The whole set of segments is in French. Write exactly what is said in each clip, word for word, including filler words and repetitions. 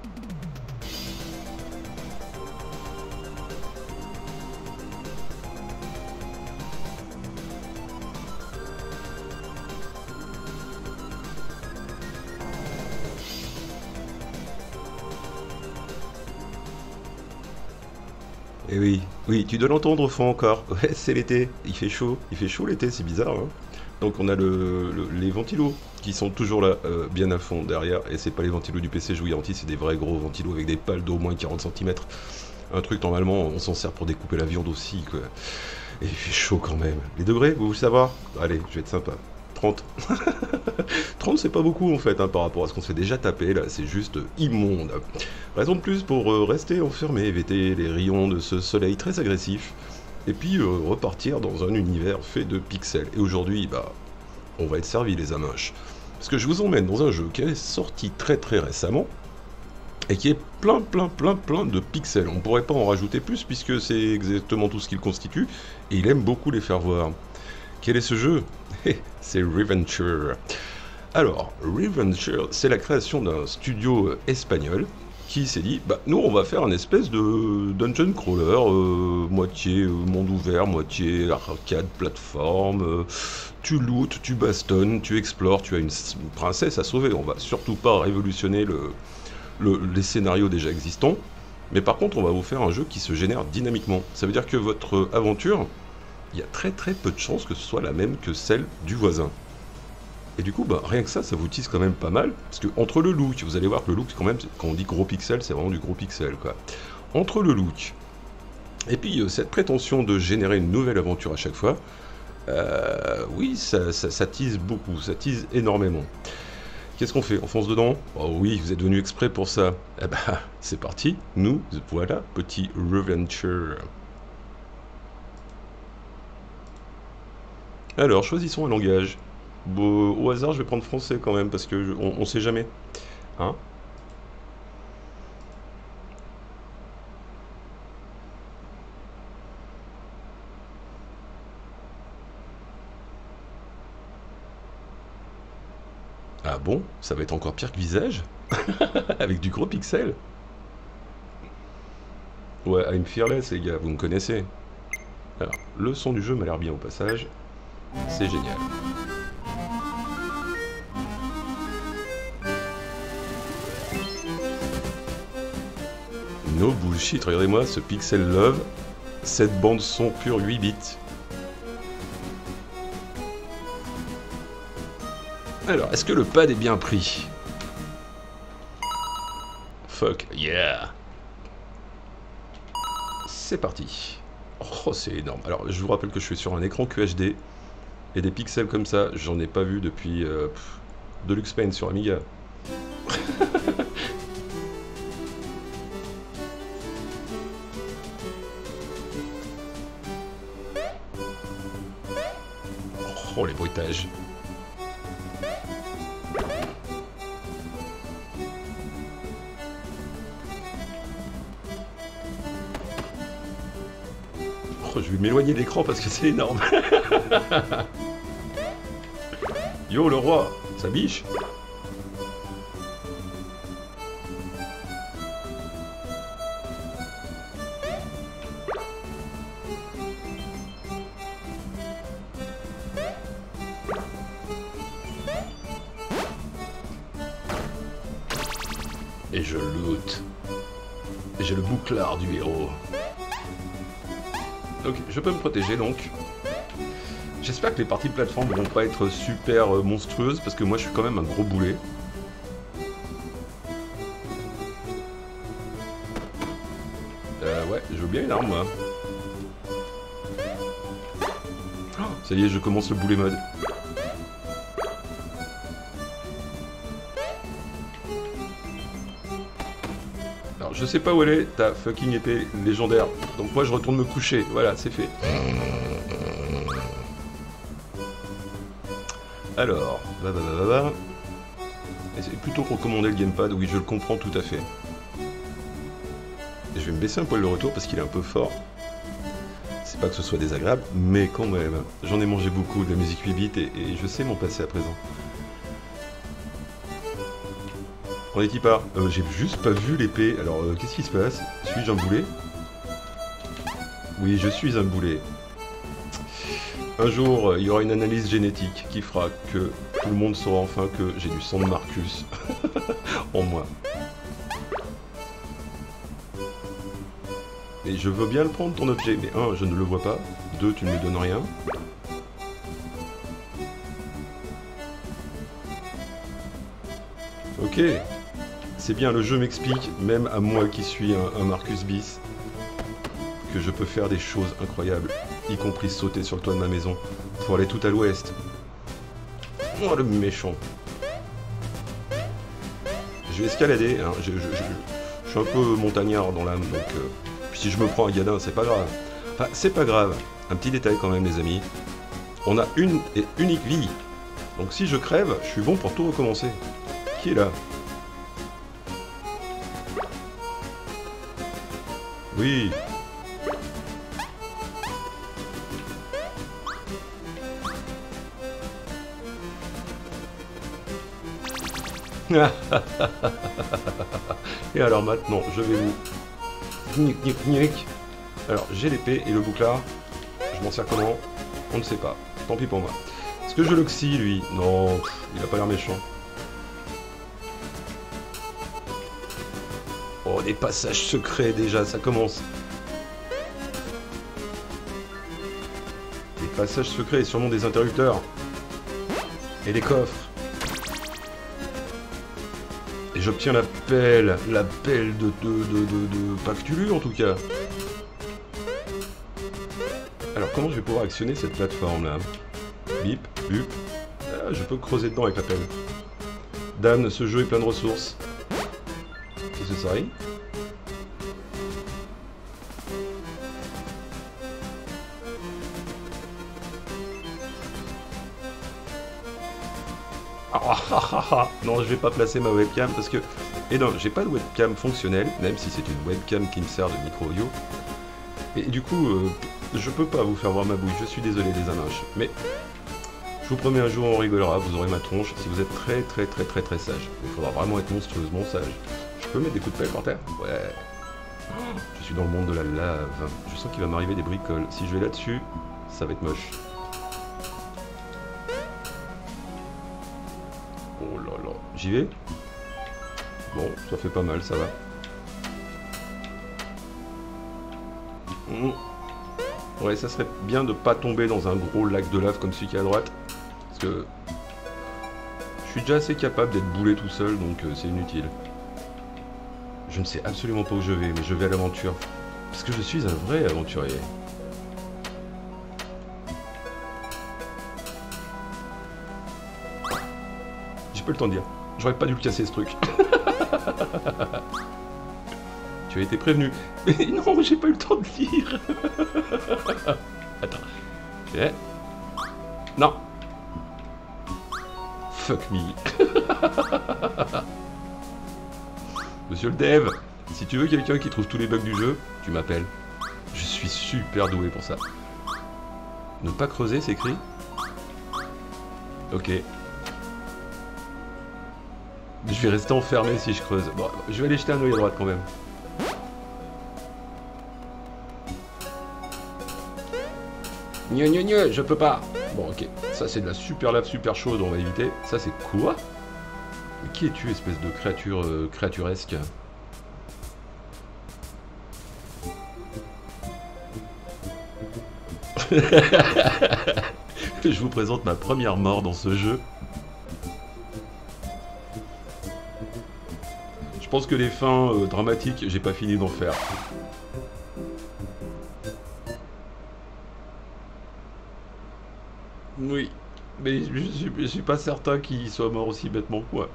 Et oui, oui, tu dois l'entendre au fond encore. Ouais, c'est l'été, il fait chaud, il fait chaud l'été, c'est bizarre, hein. Donc on a le, le- les ventilos qui sont toujours là, euh, bien à fond derrière, et c'est pas les ventilos du P C, je vous garantis, c'est des vrais gros ventilos avec des pales d'au moins quarante centimètres. Un truc, normalement, on s'en sert pour découper la viande aussi, quoi. Et il fait chaud quand même. Les degrés, vous voulez savoir? Allez, je vais être sympa. trente. trente, c'est pas beaucoup en fait, hein, par rapport à ce qu'on se fait déjà taper, là, c'est juste immonde. Raison de plus pour euh, rester enfermé, éviter les rayons de ce soleil très agressif, et puis euh, repartir dans un univers fait de pixels. Et aujourd'hui, bah, on va être servi les amoches. Parce que je vous emmène dans un jeu qui est sorti très très récemment, et qui est plein plein plein plein de pixels. On pourrait pas en rajouter plus, puisque c'est exactement tout ce qu'il constitue, et il aime beaucoup les faire voir. Quel est ce jeu? C'est Reventure. Alors, Reventure, c'est la création d'un studio euh, espagnol qui s'est dit, bah nous on va faire une espèce de dungeon crawler, euh, moitié euh, monde ouvert, moitié arcade, plateforme, euh, tu lootes, tu bastonnes, tu explores, tu as une, s- une princesse à sauver. On va surtout pas révolutionner le, le- les scénarios déjà existants, mais par contre on va vous faire un jeu qui se génère dynamiquement. Ça veut dire que votre aventure, il y a très très peu de chances que ce soit la même que celle du voisin. Et du coup, bah, rien que ça, ça vous tease quand même pas mal, parce que entre le look, vous allez voir que le look, quand même, quand on dit gros pixel, c'est vraiment du gros pixel, quoi. Entre le look, et puis euh, cette prétention de générer une nouvelle aventure à chaque fois, euh, oui, ça, ça, ça tease beaucoup, ça tease énormément. Qu'est-ce qu'on fait? On fonce dedans? Oh oui, vous êtes venu exprès pour ça. Eh ben, c'est parti, nous, voilà, petit Reventure. Alors, choisissons un langage. Bon, au hasard, je vais prendre français quand même, parce que je- on, on sait jamais. Hein? Ah bon? Ça va être encore pire que visage? Avec du gros pixel? Ouais, I'm fearless, les gars, vous me connaissez. Alors, le son du jeu m'a l'air bien au passage. C'est génial. No bullshit, regardez-moi ce pixel love. Cette bande son pure huit bits. Alors, est-ce que le pad est bien pris? Fuck, yeah! C'est parti. Oh, c'est énorme. Alors, je vous rappelle que je suis sur un écran Q H D. Et des pixels comme ça, j'en ai pas vu depuis euh, pff, Deluxe Paint sur Amiga. Oh, les bruitages. Oh, je vais m'éloigner de l'écran parce que c'est énorme. Yo, le roi, ça biche. Et je loot. Et j'ai le bouclard du héros. Donc, je peux me protéger donc. J'espère que les parties de plateforme vont pas être super euh, monstrueuses parce que moi je suis quand même un gros boulet. Euh, ouais, je veux bien une arme moi. Oh, ça y est, je commence le boulet mode. Alors je sais pas où elle est, ta fucking épée légendaire. Donc moi je retourne me coucher, voilà, c'est fait. Alors, va va va va va. Et c'est plutôt recommander le gamepad, oui je le comprends tout à fait. Et je vais me baisser un poil le retour parce qu'il est un peu fort. C'est pas que ce soit désagréable, mais quand même, j'en ai mangé beaucoup de la musique huit bits et, et je sais m'en passer à présent. On est qui part euh, J'ai juste pas vu l'épée. Alors, euh, qu'est-ce qui se passe? Suis-je un boulet? Oui, je suis un boulet. Un jour, euh, il y aura une analyse génétique qui fera que tout le monde saura enfin que j'ai du sang de Marcus en moi. Et je veux bien le prendre, ton objet, mais un, je ne le vois pas. Deux, tu ne me donnes rien. Ok. C'est bien, le jeu m'explique, même à moi qui suis un, un Marcus bis, que je peux faire des choses incroyables, y compris sauter sur le toit de ma maison, pour aller tout à l'ouest. Oh, le méchant. Je vais escalader, hein. je, je, je, je suis un peu montagnard dans l'âme, donc euh, si je me prends un gadin, c'est pas grave. Enfin, c'est pas grave. Un petit détail quand même, les amis. On a une et unique vie. Donc si je crève, je suis bon pour tout recommencer. Qui est là? Oui. Et alors maintenant, je vais vous... Gnic, gnic, gnic. Alors, j'ai l'épée et le bouclard. Je m'en sers comment? On ne sait pas. Tant pis pour moi. Est-ce que je l'oxy, lui? Non, pff, il a pas l'air méchant. Oh, des passages secrets déjà, ça commence. Des passages secrets et sûrement des interrupteurs. Et des coffres. Et j'obtiens la pelle, la pelle de, de, de, de, de Pactulu en tout cas. Alors comment je vais pouvoir actionner cette plateforme là? Bip, bup. Ah, je peux creuser dedans avec la pelle. Dan, ce jeu est plein de ressources. Qu'est-ce que ça arrive? Non, je vais pas placer ma webcam parce que... Et non, j'ai pas de webcam fonctionnelle, même si c'est une webcam qui me sert de micro audio. Et du coup, euh, je peux pas vous faire voir ma bouille, je suis désolé les anaches. Mais je vous promets un jour on rigolera, vous aurez ma tronche si vous êtes très très très très très sage. Il faudra vraiment être monstrueusement sage. Je peux mettre des coups de pelle par terre? Ouais. Je suis dans le monde de la lave. Je sens qu'il va m'arriver des bricoles. Si je vais là-dessus, ça va être moche. Oh là là. J'y vais? Bon, ça fait pas mal, ça va. Mmh. Ouais, ça serait bien de pas tomber dans un gros lac de lave comme celui qui est à droite. Parce que... je suis déjà assez capable d'être boulé tout seul, donc euh, c'est inutile. Je ne sais absolument pas où je vais, mais je vais à l'aventure. Parce que je suis un vrai aventurier. J'ai pas le temps de dire. J'aurais pas dû le casser ce truc. Tu as été prévenu. Mais non, j'ai pas eu le temps de lire. Attends. Ok. Non. Fuck me. Monsieur le dev, si tu veux quelqu'un qui trouve tous les bugs du jeu, tu m'appelles. Je suis super doué pour ça. Ne pas creuser, c'est écrit. Ok. Je vais rester enfermé si je creuse. Bon, je vais aller jeter un œil à droite quand même. Gne gne gne, je peux pas. Bon, ok. Ça, c'est de la super lave super chaude, on va éviter. Ça, c'est quoi? Mais qui es-tu, espèce de créature euh, créaturesque? Je vous présente ma première mort dans ce jeu. Je pense que les fins euh, dramatiques, j'ai pas fini d'en faire. Oui, mais je suis, je suis pas certain qu'il soit mort aussi bêtement que moi.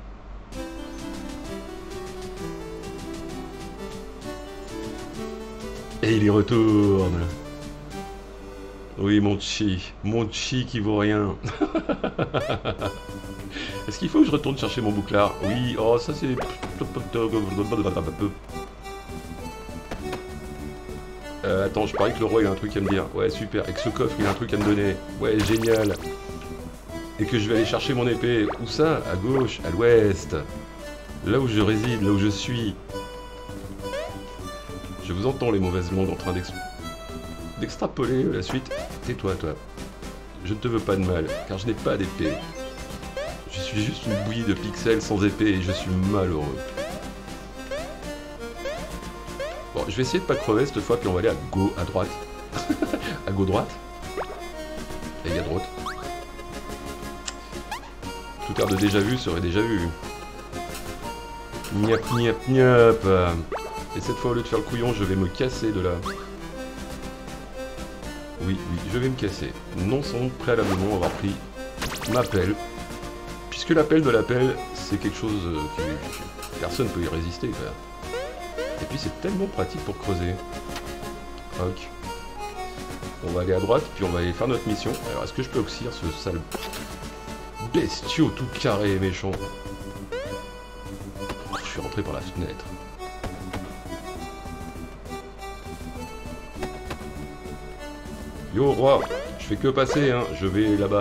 Et il y retourne. Oui, mon chi. Mon chi qui vaut rien. Est-ce qu'il faut que je retourne chercher mon bouclard? Oui, oh, ça c'est... Euh, attends, je parie que le roi il a un truc à me dire. Ouais, super. Avec ce coffre, il a un truc à me donner. Ouais, génial. Et que je vais aller chercher mon épée. Où ça? À gauche, à l'ouest. Là où je réside, là où je suis. Je vous entends les mauvaises langues en train d'extrapoler la suite. Tais-toi, toi. Je ne te veux pas de mal, car je n'ai pas d'épée. Je suis juste une bouillie de pixels sans épée et je suis malheureux. Bon, je vais essayer de pas crever cette fois, puis on va aller à go, à droite. À go droite. Et à droite. Tout air de déjà vu serait déjà vu. Niap, niap, niap. Et cette fois, au lieu de faire le couillon, je vais me casser de là. Oui, oui, je vais me casser. Non sans préalablement avoir pris ma pelle. Puisque l'appel de l'appel, c'est quelque chose que personne ne peut y résister. Quoi. Et puis c'est tellement pratique pour creuser. Ok. On va aller à droite, puis on va aller faire notre mission. Alors, est-ce que je peux oxyre ce sale bestiau tout carré et méchant? Je suis rentré par la fenêtre. Yo, roi, je fais que passer, hein, je vais là-bas.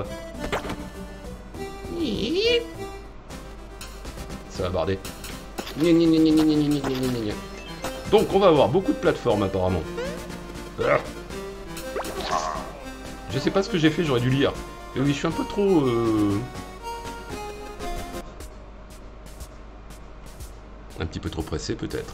Ça va barder. Donc, on va avoir beaucoup de plateformes, apparemment. Je sais pas ce que j'ai fait, j'aurais dû lire. Et oui, je suis un peu trop... Euh... Un petit peu trop pressé, peut-être.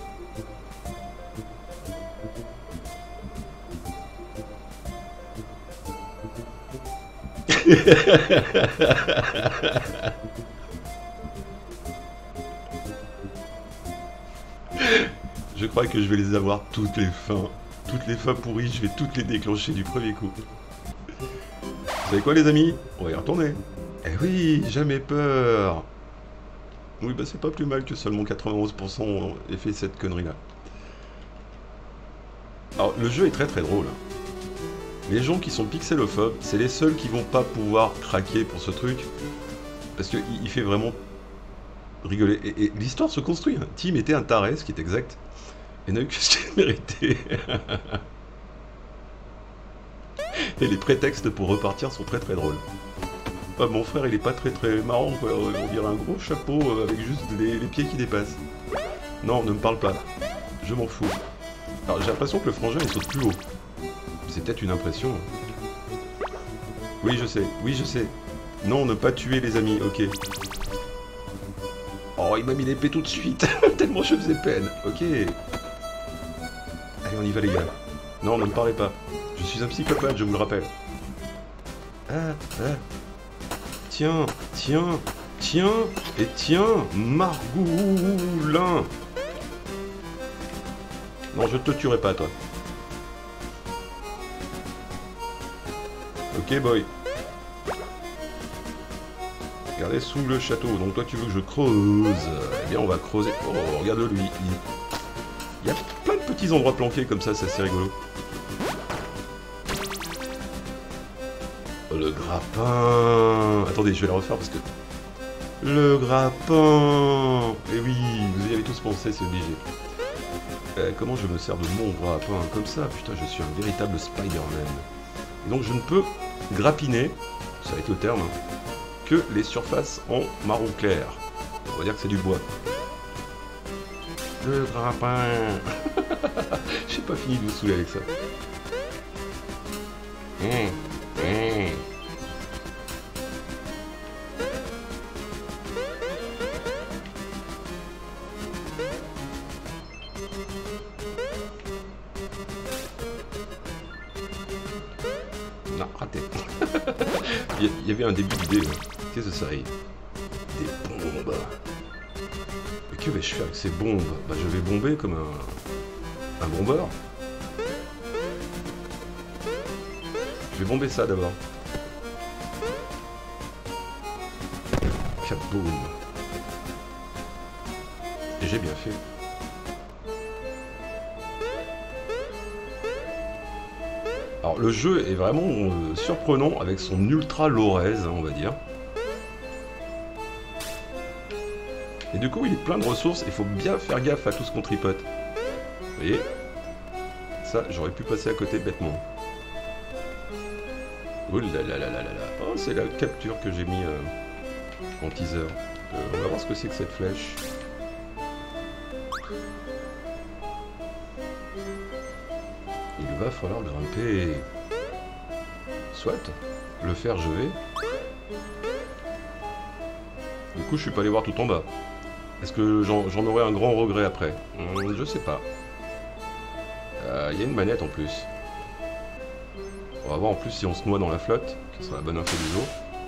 Je crois que je vais les avoir toutes les fins. Toutes les fins pourries, je vais toutes les déclencher du premier coup. Vous savez quoi les amis? On va y retourner. Eh oui, jamais peur. Oui, bah c'est pas plus mal que seulement quatre-vingt-onze pour cent ait fait cette connerie-là. Alors, le jeu est très très drôle. Les gens qui sont pixelophobes, c'est les seuls qui vont pas pouvoir craquer pour ce truc. Parce qu'il il fait vraiment rigoler. Et, et l'histoire se construit. Hein. Tim était un taré, ce qui est exact. Et n'a eu que ce qu'il méritait. Et les prétextes pour repartir sont très très drôles. Ah, mon frère, il est pas très très marrant, quoi. On dirait un gros chapeau avec juste les, les pieds qui dépassent. Non, ne me parle pas. Je m'en fous. Alors, j'ai l'impression que le frangin, il saute plus haut. C'est peut-être une impression. Oui, je sais. Oui, je sais. Non, ne pas tuer les amis. Ok. Oh, il m'a mis l'épée tout de suite. Tellement je faisais peine. Ok. Allez, on y va, les gars. Non, ne me parlez pas. Je suis un psychopathe, je vous le rappelle. Ah, ah. Tiens, tiens, tiens, et tiens, Margoulin. Non, je te tuerai pas, toi. Ok, boy. Regardez sous le château. Donc toi, tu veux que je creuse? Eh bien, on va creuser. Oh, regarde-le, lui. Il... Il y a plein de petits endroits planqués comme ça, c'est assez rigolo. Oh, le grappin. Attendez, je vais la refaire parce que... Le grappin. Eh oui, vous y avez tous pensé, c'est obligé. Euh, comment je me sers de mon grappin comme ça? Putain, je suis un véritable Spider-Man. Et donc je ne peux grappiner, ça a été au terme, que les surfaces en marron clair. On va dire que c'est du bois. Le grappin. J'ai pas fini de vous saouler avec ça. Mmh. Mmh. Non, raté. Il y avait un début d'idée. Qu'est-ce que ça serait? Des bombes. Mais que vais-je faire avec ces bombes? Bah, je vais bomber comme un, un bombeur. Je vais bomber ça d'abord. Kaboom. Et j'ai bien fait. Alors le jeu est vraiment euh, surprenant avec son ultra low res, on va dire. Et du coup il est plein de ressources, il faut bien faire gaffe à tout ce qu'on tripote. Vous voyez? Ça, j'aurais pu passer à côté bêtement. Oh là là là là là là. Oh, c'est la capture que j'ai mis euh, en teaser. euh, on va voir ce que c'est que cette flèche. Il va falloir grimper. Soit. Le faire, je vais. Du coup, je suis pas allé voir tout en bas. Est-ce que j'en j'en aurai un grand regret après? hum, Je sais pas. Il euh, y a une manette en plus. On va voir en plus si on se noie dans la flotte. Ce sera la bonne info du jour.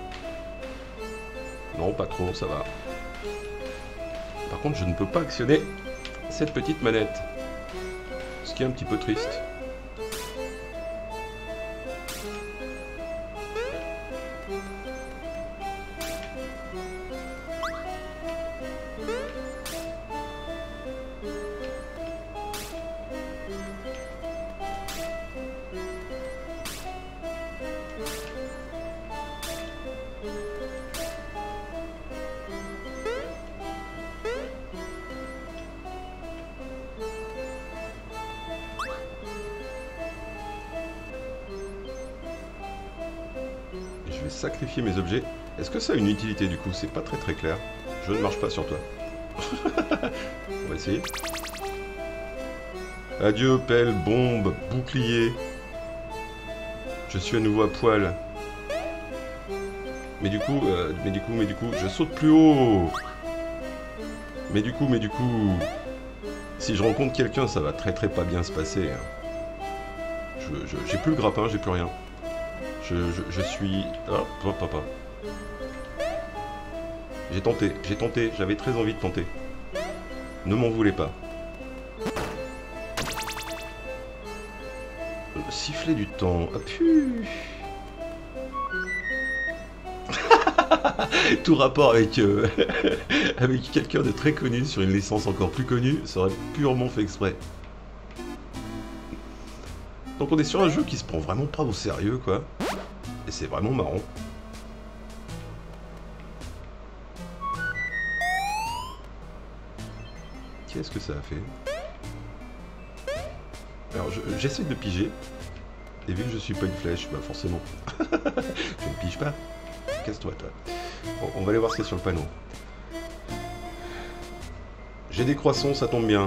Non, pas trop, ça va. Par contre, je ne peux pas actionner cette petite manette. Ce qui est un petit peu triste. Je vais sacrifier mes objets. Est-ce que ça a une utilité du coup? C'est pas très très clair. Je ne marche pas sur toi. On va essayer. Adieu, pelle, bombe, bouclier. Je suis à nouveau à poil. Mais du coup, euh, mais du coup, mais du coup, je saute plus haut. Mais du coup, mais du coup, si je rencontre quelqu'un, ça va très très pas bien se passer. Je, je, j'ai plus le grappin, j'ai plus rien. Je, je, je suis... Hop, hop, hop, hop. J'ai tenté, j'ai tenté, j'avais très envie de tenter. Ne m'en voulez pas. Le sifflet du temps. Ah pu. Tout rapport avec, euh, avec quelqu'un de très connu sur une licence encore plus connue serait purement fait exprès. Donc on est sur un jeu qui se prend vraiment pas au sérieux, quoi. Et c'est vraiment marrant. Qu'est-ce que ça a fait? Alors j'essaie de piger. Et vu que je suis pas une flèche, bah forcément. Je ne pige pas. Casse-toi, toi. Bon, on va aller voir ce qu'il y a sur le panneau. J'ai des croissants, ça tombe bien.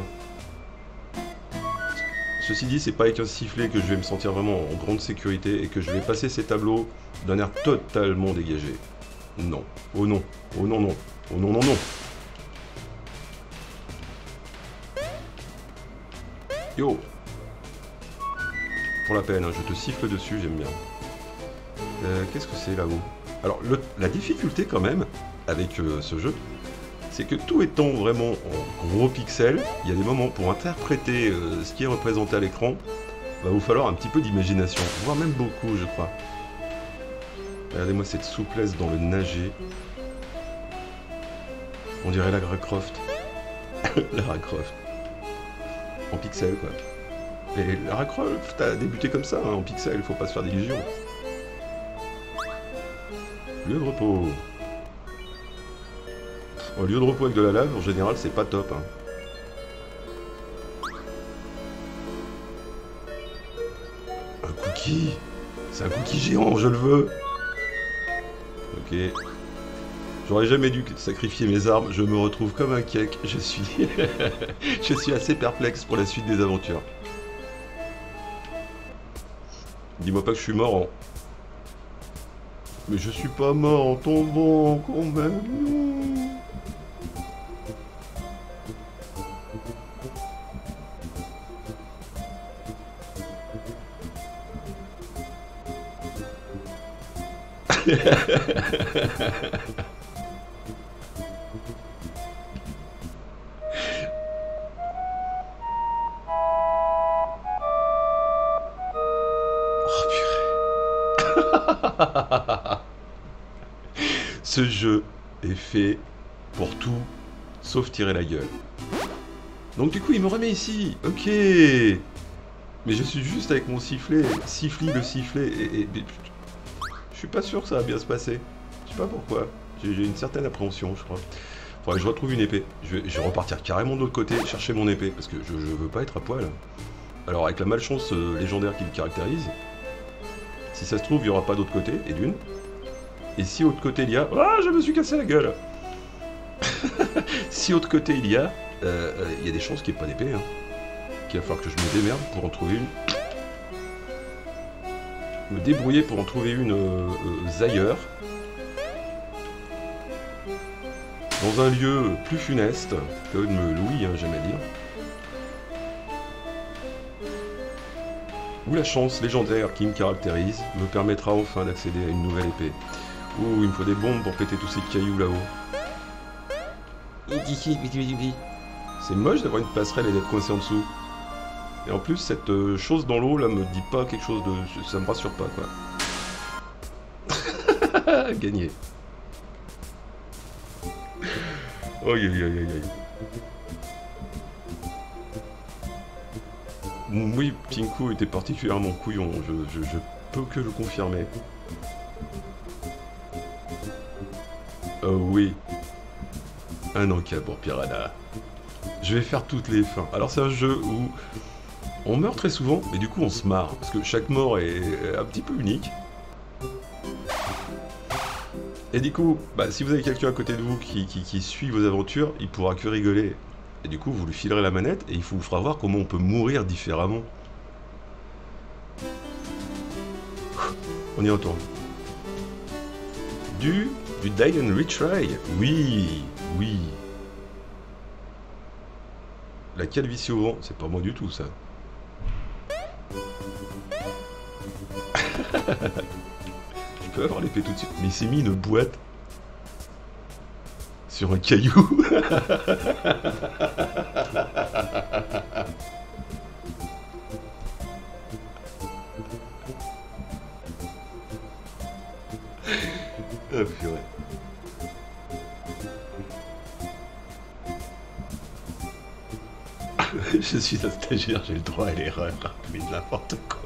Ceci dit, c'est pas avec un sifflet que je vais me sentir vraiment en grande sécurité et que je vais passer ces tableaux d'un air totalement dégagé. Non. Oh non. Oh non, non. Oh non, non, non. Yo. Pour la peine, hein, je te siffle dessus, j'aime bien. Euh, Qu'est-ce que c'est là-haut? Alors, le, la difficulté quand même, avec euh, ce jeu, c'est que tout étant vraiment en gros pixels, il y a des moments pour interpréter euh, ce qui est représenté à l'écran, va vous falloir un petit peu d'imagination, voire même beaucoup, je crois. Regardez-moi cette souplesse dans le nager. On dirait Lara Croft. Lara Croft. En pixels, quoi. Et Lara Croft a débuté comme ça, hein, en pixels, faut pas se faire d'illusions. Lieu de repos. Au lieu de repos avec de la lave, en général, c'est pas top. Hein. Un cookie. C'est un cookie géant, je le veux. Ok. J'aurais jamais dû sacrifier mes armes, je me retrouve comme un cake. Je suis... je suis assez perplexe pour la suite des aventures. Dis-moi pas que je suis mort en... Mais je suis pas mort en tombant, quand même. Ce jeu est fait pour tout, sauf tirer la gueule. Donc du coup, il me remet ici. Ok. Mais je suis juste avec mon sifflet. Siffli le sifflet. Et, et, et, je suis pas sûr que ça va bien se passer. Je sais pas pourquoi. J'ai une certaine appréhension, je crois. Faudrait que je retrouve une épée. Je vais, je vais repartir carrément de l'autre côté, chercher mon épée. Parce que je, je veux pas être à poil. Alors, avec la malchance euh, légendaire qui me caractérise, si ça se trouve, il n'y aura pas d'autre côté, et d'une. Et si autre côté il y a... Ah, je me suis cassé la gueule. Si autre côté il y a, euh, euh, il y a des chances qu'il n'y ait pas d'épée. Hein. Qu'il va falloir que je me démerde pour en trouver une. Me débrouiller pour en trouver une euh, euh, ailleurs. Dans un lieu plus funeste, comme Louis, hein, j'aime à dire. Où la chance légendaire qui me caractérise me permettra enfin d'accéder à une nouvelle épée. Ouh, il me faut des bombes pour péter tous ces cailloux là-haut. C'est moche d'avoir une passerelle et d'être coincé en dessous. Et en plus, cette euh, chose dans l'eau là me dit pas quelque chose de... Ça me rassure pas, quoi. Gagné. Aïe aïe aïe aïe aïe. Oui, Pinku était particulièrement couillon, je, je, je peux que le confirmer. Oh oui. Un encas pour Piranha. Je vais faire toutes les fins. Alors c'est un jeu où on meurt très souvent, mais du coup on se marre, parce que chaque mort est un petit peu unique. Et du coup, bah, si vous avez quelqu'un à côté de vous qui, qui, qui suit vos aventures, il pourra que rigoler. Et du coup, vous lui filerez la manette et il vous fera voir comment on peut mourir différemment. On y retourne. Du... du Die and Retry. Oui, oui. La calvitie au vent, c'est pas moi du tout, ça. Je peux avoir l'épée tout de suite. Mais il s'est mis une boîte sur un caillou. Ah purée. Je suis un stagiaire, j'ai le droit à l'erreur. Mais n'importe quoi.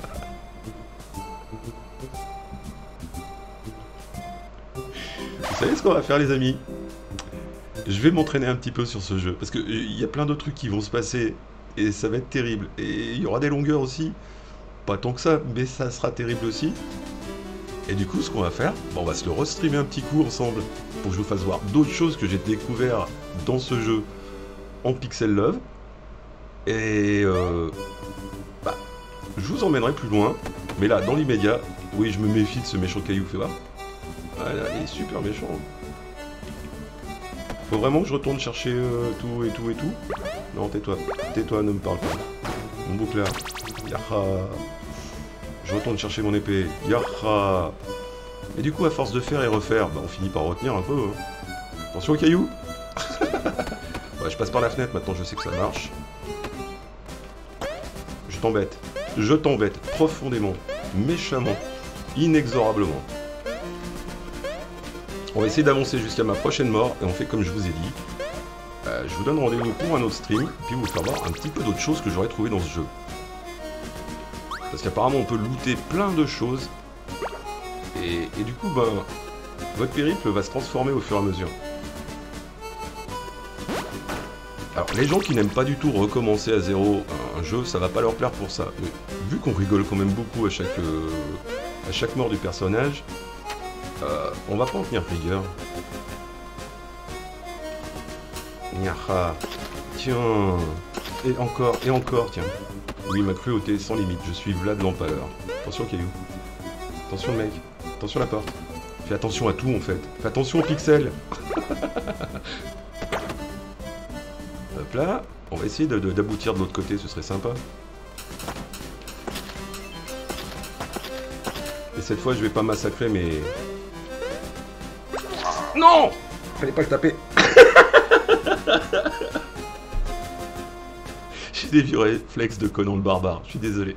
Vous savez ce qu'on va faire, les amis? Je vais m'entraîner un petit peu sur ce jeu, parce qu'il y a plein de trucs qui vont se passer, et ça va être terrible. Et il y aura des longueurs aussi, pas tant que ça, mais ça sera terrible aussi. Et du coup, ce qu'on va faire, bon, on va se le restreamer un petit coup ensemble, pour que je vous fasse voir d'autres choses que j'ai découvert dans ce jeu en Pixel Love. Et euh, bah, je vous emmènerai plus loin, mais là, dans l'immédiat, oui, je me méfie de ce méchant caillou, fais voir. Voilà, il est super méchant. Faut vraiment que je retourne chercher euh, tout et tout et tout. Non, tais-toi, tais-toi, ne me parle pas. Mon bouclard. Yaha. Je retourne chercher mon épée. Yaha. Et du coup, à force de faire et refaire, bah, on finit par retenir un peu. Hein. Attention au caillou. Ouais, je passe par la fenêtre, maintenant je sais que ça marche. Je t'embête. Je t'embête profondément, méchamment, inexorablement. On va essayer d'avancer jusqu'à ma prochaine mort, et on fait comme je vous ai dit. Euh, je vous donne rendez-vous pour un autre stream, puis vous faire voir un petit peu d'autres choses que j'aurais trouvé dans ce jeu. Parce qu'apparemment on peut looter plein de choses, et, et du coup, ben, votre périple va se transformer au fur et à mesure. Alors, les gens qui n'aiment pas du tout recommencer à zéro un, un jeu, ça va pas leur plaire pour ça. Mais vu qu'on rigole quand même beaucoup à chaque, euh, à chaque mort du personnage, Euh, on va pas en tenir rigueur. Nyaha. Tiens. Et encore, et encore, tiens. Oui, ma cruauté sans limite. Je suis Vlad l'Empaleur. Attention, caillou. Attention, le mec. Attention, la porte. Fais attention à tout, en fait. Fais attention aux pixels. Hop là. On va essayer d'aboutir de, de, de l'autre côté, ce serait sympa. Et cette fois, je vais pas massacrer mes... Non! Fallait pas le taper. J'ai des vieux réflexes de Conan le barbare, je suis désolé.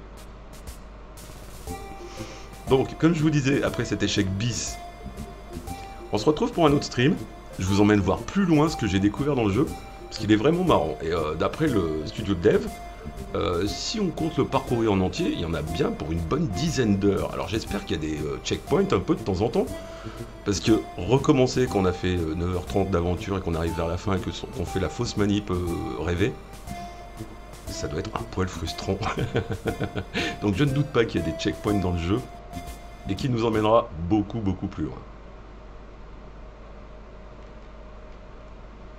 Donc, comme je vous disais, après cet échec bis, on se retrouve pour un autre stream. Je vous emmène voir plus loin ce que j'ai découvert dans le jeu, parce qu'il est vraiment marrant. Et euh, d'après le studio de dev, euh, si on compte le parcourir en entier, il y en a bien pour une bonne dizaine d'heures. Alors j'espère qu'il y a des euh, checkpoints un peu de temps en temps, parce que recommencer quand on a fait euh, neuf heures trente d'aventure et qu'on arrive vers la fin et qu'on fait la fausse manip euh, rêvée, ça doit être un poil frustrant. Donc je ne doute pas qu'il y a des checkpoints dans le jeu, et qui nous emmènera beaucoup beaucoup plus loin.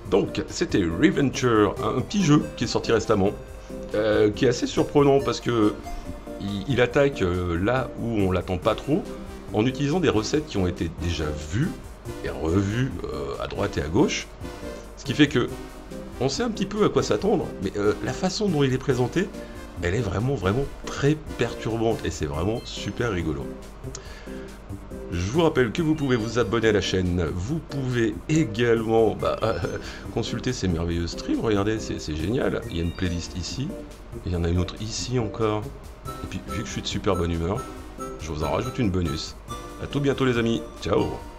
Donc, c'était Reventure, un petit jeu qui est sorti récemment, euh, qui est assez surprenant parce que il, il attaque euh, là où on l'attend pas trop, en utilisant des recettes qui ont été déjà vues et revues euh, à droite et à gauche, ce qui fait que on sait un petit peu à quoi s'attendre, mais euh, la façon dont il est présenté, elle est vraiment vraiment très perturbante et c'est vraiment super rigolo. Je vous rappelle que vous pouvez vous abonner à la chaîne, vous pouvez également bah, euh, consulter ces merveilleux streams, regardez, c'est génial, il y a une playlist ici, il y en a une autre ici encore, et puis vu que je suis de super bonne humeur, je vous en rajoute une bonus. A tout bientôt les amis, ciao.